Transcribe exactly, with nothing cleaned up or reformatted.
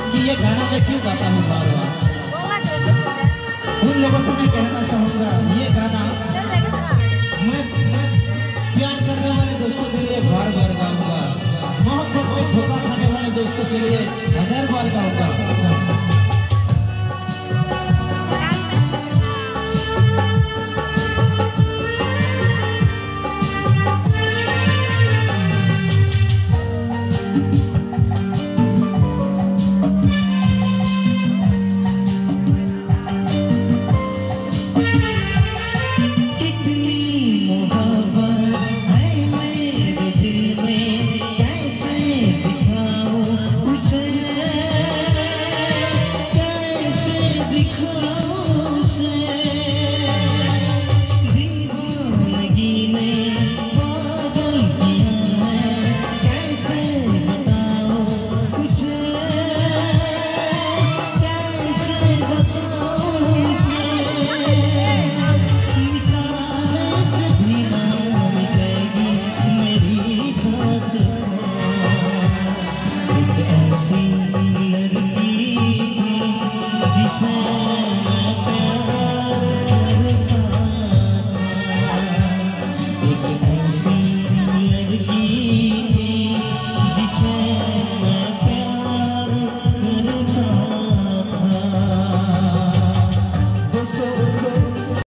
कि ये गाना मैं क्यों गाता हूँ बार बार। उन लोगों से मैं कहना चाहूँगा ये गाना मैं प्यार करने वाले दोस्तों के लिए बार बार गाऊंगा, मोहब्बत में धोखा खाने वाले दोस्तों के लिए हजार बार गाऊंगा।